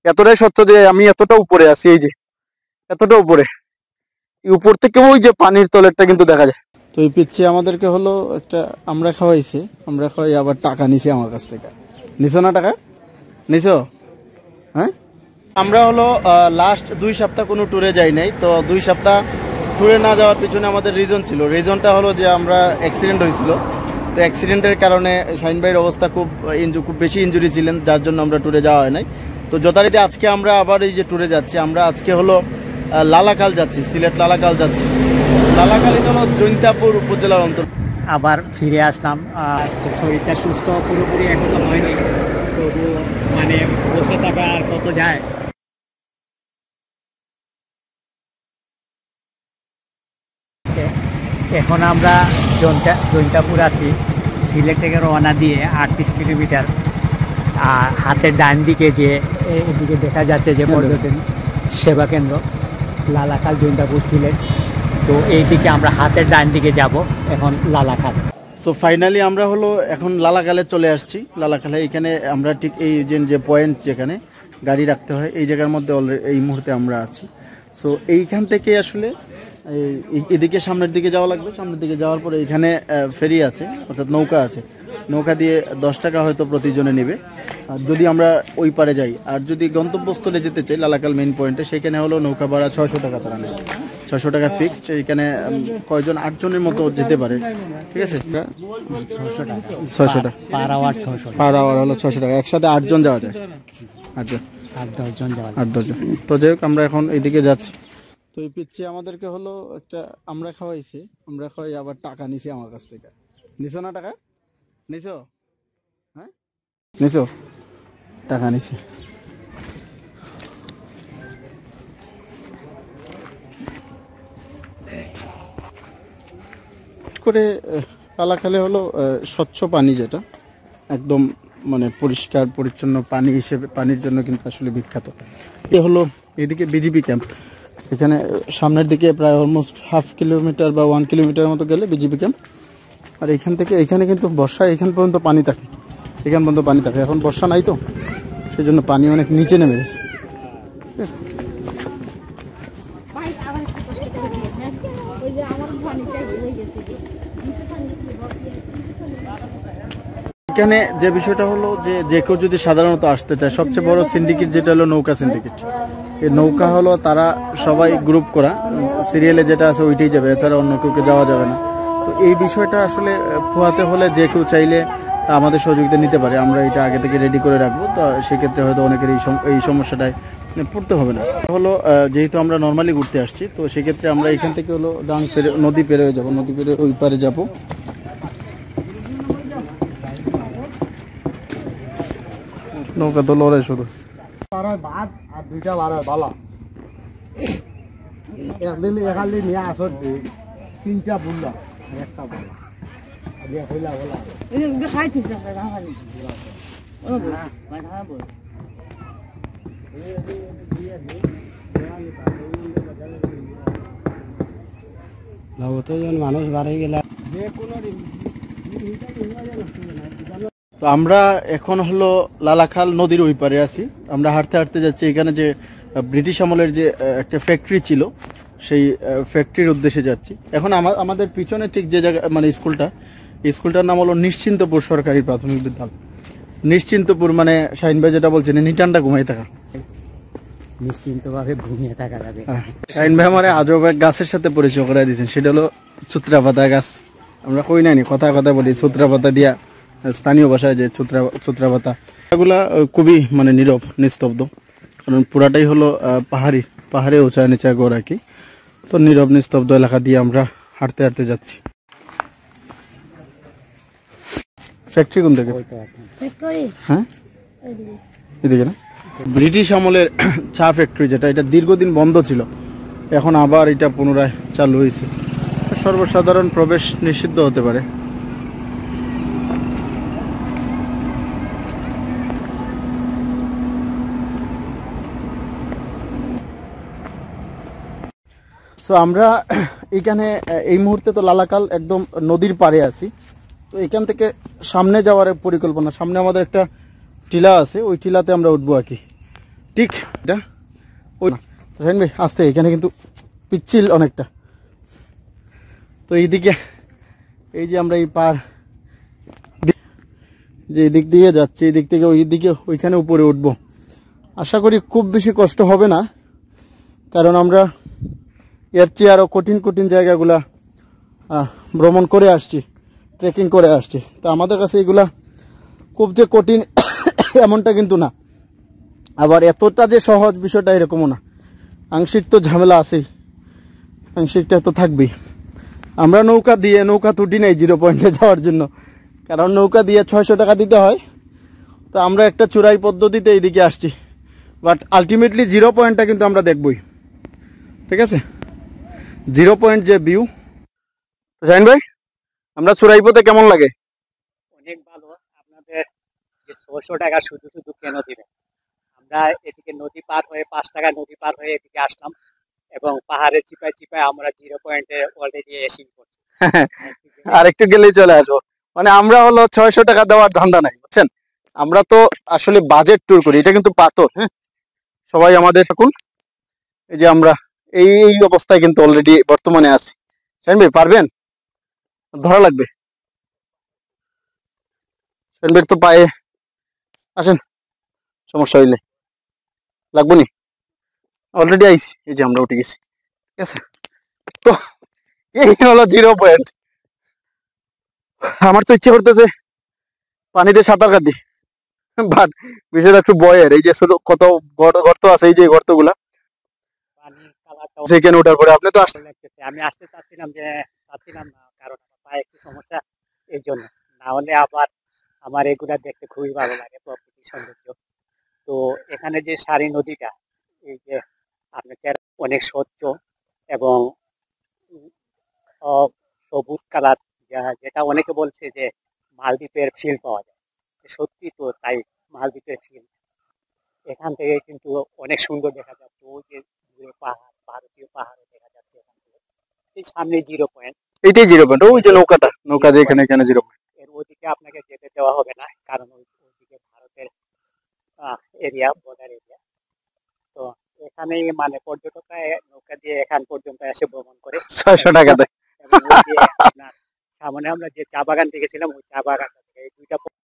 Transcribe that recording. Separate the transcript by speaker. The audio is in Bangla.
Speaker 1: এতটাই স্বচ্ছ যে আমি এতটা উপরে আছি, এই যে এতটা উপরে, উপর থেকে ওই যে পানির তলেরটা কিন্তু দেখা যায়। তো এই পিচ্ছি আমাদেরকে হলো একটা আমরা খাওয়াইছে, আমরা খাওয়াই আবার টাকা নিছে আমার কাছ থেকে। নিছো না টাকা? নিছো? হ্যাঁ, আমরা হলো লাস্ট 2 সপ্তাহ কোনো ট্যুরে যাই নাই। তো 2 সপ্তাহ ট্যুরে না যাওয়ার পিছনে আমাদের রিজন ছিল। রিজনটা হলো যে আমরা অ্যাক্সিডেন্ট হয়েছিল। তো অ্যাক্সিডেন্টের কারণে শাহিন ভাইয়ের অবস্থা খুব বেশি ইনজুরি ছিলেন, যার জন্য আমরা ট্যুরে যাওয়া হয় নাই। তো যথারীতি আজকে আমরা আবার এই যে ট্যুরে যাচ্ছি, আমরা আজকে হলো লালাকাল যাচ্ছি, সিলেট লালাকাল যাচ্ছি। লালাকাল এটা হলো জৈন্তাপুর উপজেলার অন্তর।
Speaker 2: আবার ফিরে আসলাম। শরীরটা সুস্থ পুরোপুরি এখনো হয়নি, তবু মানে বসে থাকা আর কত যায়। এখন আমরা জৈন্তাপুর আছি। সিলেট থেকে রওনা দিয়ে 38 কিলোমিটার। আর হাতের ডান দিকে যে এদিকে দেখা যাচ্ছে যে পর্যটন সেবা কেন্দ্র লালাকাল জৈন্তাপুর সিলেট। তো এই দিকে আমরা হাতের ডান দিকে যাব এখন লালাকাল।
Speaker 1: সো ফাইনালি আমরা হলো এখন লালাকালে চলে আসছি। লালাকালে এখানে আমরা ঠিক এই যে পয়েন্ট যেখানে গাড়ি রাখতে হয় এই জায়গার মধ্যে এই মুহূর্তে আমরা আছি। সো এইখান থেকে আসলে এদিকে সামনের দিকে যাওয়া লাগবে। সামনের দিকে যাওয়ার পরে এখানে ফেরি আছে, অর্থাৎ নৌকা আছে। নৌকা দিয়ে 10 টাকা হয়তো প্রতিজনে নেবে যদি আমরা ওই পারে যাই। আর যদি গন্তব্যস্থলে যেতে চাই লালাকাল মেইন পয়েন্টে, সেখানে হলো নৌকা ভাড়া 600 টাকা তারা নেয়। 600 টাকা ফিক্সড। এখানে কয়জন 8 জনের মতো যেতে পারে, ঠিক আছে? 600 টাকা
Speaker 2: পার আওয়ার, 600
Speaker 1: পার আওয়ার হলো 600 টাকা। একসাথে 8 জন যাওয়া যায়, 8 জন,
Speaker 2: 8-10 জন যাওয়া যায়।
Speaker 1: 8-10 জন। তো যাই হোক, আমরা এখন এইদিকে যাচ্ছি। তো এই পিচ্ছি আমাদেরকে হলো একটা আমরা খাওয়াইছি, আমরা খাওয়াই আবার টাকা নিছি আমার কাছ থেকে। নিছো না টাকা? নিছো? হ্যাঁ, নিছো? টাকা নিছে। করে লালাকালে হলো স্বচ্ছ পানি, যেটা একদম মানে পরিষ্কার পরিচ্ছন্ন পানি হিসেবে, পানির জন্য কিন্তু আসলে বিখ্যাত। এ হলো এদিকে বিজিবি ক্যাম্প। এখানে সামনের দিকে প্রায় অলমোস্ট 1/2 কিলোমিটার বা 1 কিলোমিটার মতো গেলে বিজিবি ক্যাম্প। আর এখান থেকে এখানে কিন্তু বর্ষায় এখান পর্যন্ত পানি থাকে, এখান পর্যন্ত পানি থাকে। এখন বর্ষা নাই তো, সেই জন্য পানি অনেক নিচে নেমে গেছে, ঠিক আছে? এখানে যে বিষয়টা হলো যে কেউ যদি সাধারণত আসতে চায়, সবচেয়ে বড় সিন্ডিকেট যেটা হলো নৌকা সিন্ডিকেট। এই নৌকা হলো তারা সবাই গ্রুপ করা, সিরিয়ালে যেটা আছে ওইটাই যাবে, এছাড়া অন্য কেউকে যাওয়া যাবে না। তো এই বিষয়টা আসলে পোহাতে হলে যে কেউ চাইলে আমাদের সহযোগিতা নিতে পারে। আমরা এটা আগে থেকে রেডি করে রাখবো। তো সেক্ষেত্রে হয়তো অনেকের এই সমস্যাটায় পড়তে হবে না। হলো যেহেতু আমরা নর্মালি ঘুরতে আসছি, তো সেক্ষেত্রে আমরা এখান থেকে হলো নদী পেরিয়ে যাবো, নদী পেরিয়ে ওই পারে যাবো। নৌকা তো লড়াই শুধু ভাত আর 2টা বালা একদিন এখানে নিয়ে আসর 3টা বুল্লা একটা বালা মানুষ বাড়ে গেলে। তো আমরা এখন হলো লালাখাল নদীর ওই পারে আছি। আমরা হাঁটতে হাঁটতে যাচ্ছি। এখানে যে ব্রিটিশ আমলের যে একটা ফ্যাক্টরি ছিল, সেই ফ্যাক্টরির উদ্দেশ্যে যাচ্ছি। এখন আমাদের পিছনে ঠিক যে জায়গা মানে স্কুলটার নাম হলো নিশ্চিন্তপুর সরকারি প্রাথমিক বিদ্যালয়। নিশ্চিন্তপুর মানে শাহিন ভাই যেটা বলছেন, নিটানটা ঘুমাই থাকা,
Speaker 2: নিশ্চিন্তভাবে ঘুমিয়ে থাকা যাবে।
Speaker 1: শাহিন ভাই আমার আজব এক গাছের সাথে পরিচয় করে দিয়েছেন, সেটা হলো ছুত্রা পাতা গাছ। আমরা কই নাইনি, কথা বলি ছুত্রা পাতা দিয়া, স্থানীয় ভাষায় যে ছুত্রা পাতা। এগুলা খুবই মানে নীরব, নিস্তব্ধ, কারণ পুরাটাই হলো পাহাড়ে উঁচায় নিচে গড় আর কি। তো নীরব নিস্তব্ধ এলাকা দিয়ে আমরা হাঁটতে হাঁটতে যাচ্ছি। ফ্যাক্টরি কোন থেকে? হ্যাঁ, এদিকে না? ব্রিটিশ আমলের চা ফ্যাক্টরি যেটা, এটা দীর্ঘদিন বন্ধ ছিল, এখন আবার এটা পুনরায় চালু হয়েছে। সর্বসাধারণ প্রবেশ নিষিদ্ধ হতে পারে। তো আমরা এখানে এই মুহূর্তে তো লালাকাল একদম নদীর পাড়ে আছি। তো এখান থেকে সামনে যাওয়ার পরিকল্পনা, সামনে আমাদের একটা টিলা আছে, ওই টিলাতে আমরা উঠবো আর কি। ঠিক এটা ওই রহিন ভাই আসতে, এখানে কিন্তু পিচ্ছিল অনেকটা। তো এইদিকে এই যে আমরা এই পার যে এদিক দিয়ে যাচ্ছি, এই দিক থেকে ওই দিকে ওইখানে উপরে উঠবো। আশা করি খুব বেশি কষ্ট হবে না, কারণ আমরা এর চেয়ে আরও কঠিন কঠিন জায়গাগুলা ভ্রমণ করে আসছি, ট্রেকিং করে আসছি। তো আমাদের কাছে এগুলা খুব যে কঠিন এমনটা কিন্তু না, আবার এতটা যে সহজ বিষয়টা এরকমও না। আংশিক তো ঝামেলা আছেই, আংশিকটা তো থাকবেই। আমরা নৌকা তুটি নেই 0 পয়েন্টে যাওয়ার জন্য, কারণ নৌকা দিয়ে 600 টাকা দিতে হয়। তো আমরা একটা চূড়াই পদ্ধতিতে এইদিকে আসছি, বাট আলটিমেটলি 0 পয়েন্টটা কিন্তু আমরা দেখবই। ঠিক আছে, 0 পয়েন্ট যে ভিউ। জাইন ভাই, আমরা চূড়াই পথে কেমন লাগে?
Speaker 2: অনেক ভালো। আপনাদের যে 600 টাকা শুধু শুধু কেন দিবেন? আমরা এদিকে নদী পার হয়ে 5 টাকা নদী পার হয়ে এদিকে আসলাম, এবং পাহাড়ের চিপায় চিপায় আমরা 0 পয়েন্টে অলরেডি এসে পড়ছি।
Speaker 1: আর একটু গেলেই চলে আসবো। মানে আমরা হলো 600 টাকা দেওয়ার ধান্দা নাই, বুঝছেন? আমরা তো আসলে বাজেট ট্যুর করি, এটা কিন্তু পাথর। হ্যাঁ, সবাই আমাদের থাকুন। এই যে আমরা এই এই অবস্থায় কিন্তু অলরেডি বর্তমানে আছি। শাহিন ভাই পারবেন? ধরা লাগবে। শাহিন ভাই তো পায়ে, আসেন, সমস্যা হইলে লাগবো নি, অলরেডি আইছি। এই যে আমরা উঠে গেছি, ঠিক আছে? তো এই হলো 0 পয়েন্ট। আমার তো ইচ্ছে করতেছে পানিতে সাঁতার কাটি, বাট বিষয়টা একটু ভয়ের। এই যে ছোট কত গর্ত আছে, এই যে গর্তগুলা,
Speaker 2: পানির কালারটা
Speaker 1: সেখানে ওঠার পরে আপনি তো আসতে
Speaker 2: লাগতেছে। আমি আসতে চাচ্ছিলাম না, কারণ আমার পায়ে একটু সমস্যা, এই জন্য। না হলে আবার আমার এগুলা দেখতে খুবই ভালো লাগে, প্রকৃতির সৌন্দর্য। তো এখানে যে সারি নদীটা, এই যে আপনার অনেক স্বচ্ছ এবং সবুজ কালার, যেটা অনেকে বলছে যে মালদ্বীপের ফিল পাওয়া যায়। সত্যি তো তাই, মালদ্বীপের ফিল এখান থেকে কিন্তু অনেক সুন্দর দেখা যাচ্ছে। ওই যে দূরে পাহাড়, ভারতীয় পাহাড় দেখা যাচ্ছে এখান থেকে। এই সামনে 0 পয়েন্ট,
Speaker 1: এটাই 0 পয়েন্ট। ওই যে নৌকা যে এখানে 0 পয়েন্ট।
Speaker 2: এর ওদিকে আপনাকে যেতে দেওয়া হবে না, কারণ ওইদিকে ভারতের এরিয়া, বর্ডার এরিয়া। তো এখানেই মানে পর্যটকরা নৌকা দিয়ে এখান পর্যন্ত এসে ভ্রমণ করে
Speaker 1: 600 টাকা দেয়।
Speaker 2: এবং ওই যে আপনার সামনে আমরা যে চা বাগান দেখেছিলাম, ওই চা বাগানটা থেকে এই 2টা